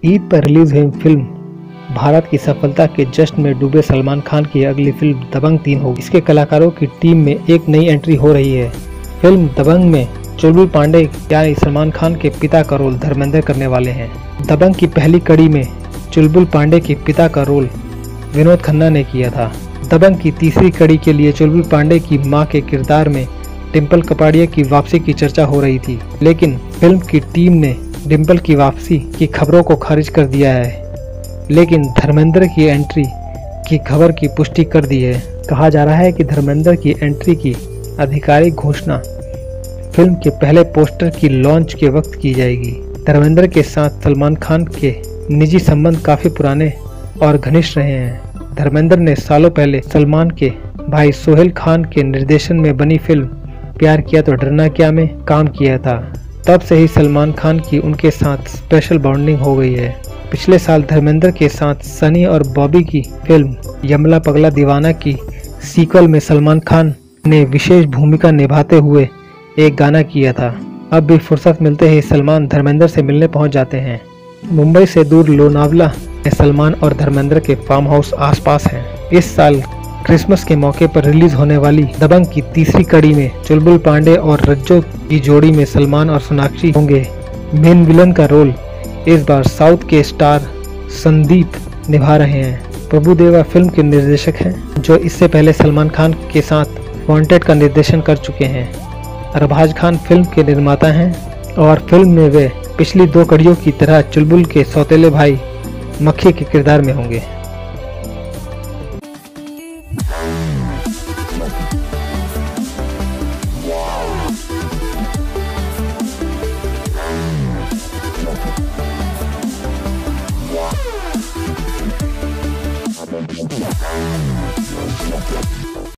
ईद पर रिलीज हुई फिल्म भारत की सफलता के जश्न में डूबे सलमान खान की अगली फिल्म दबंग 3 होगी। इसके कलाकारों की टीम में एक नई एंट्री हो रही है। फिल्म दबंग में चुलबुल पांडे यानी सलमान खान के पिता का रोल धर्मेंद्र करने वाले हैं। दबंग की पहली कड़ी में चुलबुल पांडे के पिता का रोल विनोद खन्ना ने किया था। दबंग की तीसरी कड़ी के लिए चुलबुल पांडे की मां के किरदार में डिम्पल कपाड़िया की वापसी की चर्चा हो रही थी, लेकिन फिल्म की टीम ने डिम्पल की वापसी की खबरों को खारिज कर दिया है। लेकिन धर्मेंद्र की एंट्री की खबर की पुष्टि कर दी है। कहा जा रहा है कि धर्मेंद्र की एंट्री की आधिकारिक घोषणा फिल्म के पहले पोस्टर की लॉन्च के वक्त की जाएगी। धर्मेंद्र के साथ सलमान खान के निजी संबंध काफी पुराने और घनिष्ठ रहे हैं। धर्मेंद्र ने सालों पहले सलमान के भाई सोहेल खान के निर्देशन में बनी फिल्म प्यार किया तो डरना क्या में काम किया था। तब से ही सलमान खान की उनके साथ स्पेशल बॉन्डिंग हो गई है। पिछले साल धर्मेंद्र के साथ सनी और बॉबी की फिल्म यमला पगला दीवाना की सीक्वल में सलमान खान ने विशेष भूमिका निभाते हुए एक गाना किया था। अब भी फुर्सत मिलते ही सलमान धर्मेंद्र से मिलने पहुंच जाते हैं। मुंबई से दूर लोनावला में सलमान और धर्मेंद्र के फार्म हाउस आसपास हैं। इस साल क्रिसमस के मौके पर रिलीज होने वाली दबंग की तीसरी कड़ी में चुलबुल पांडे और रज्जो की जोड़ी में सलमान और सोनाक्षी होंगे। मेन विलन का रोल इस बार साउथ के स्टार संदीप निभा रहे हैं। प्रभुदेवा फिल्म के निर्देशक हैं, जो इससे पहले सलमान खान के साथ वांटेड का निर्देशन कर चुके हैं। अरबाज खान फिल्म के निर्माता हैं और फिल्म में वे पिछली 2 कड़ियों की तरह चुलबुल के सौतेले भाई मक्खी के किरदार में होंगे। Yeah.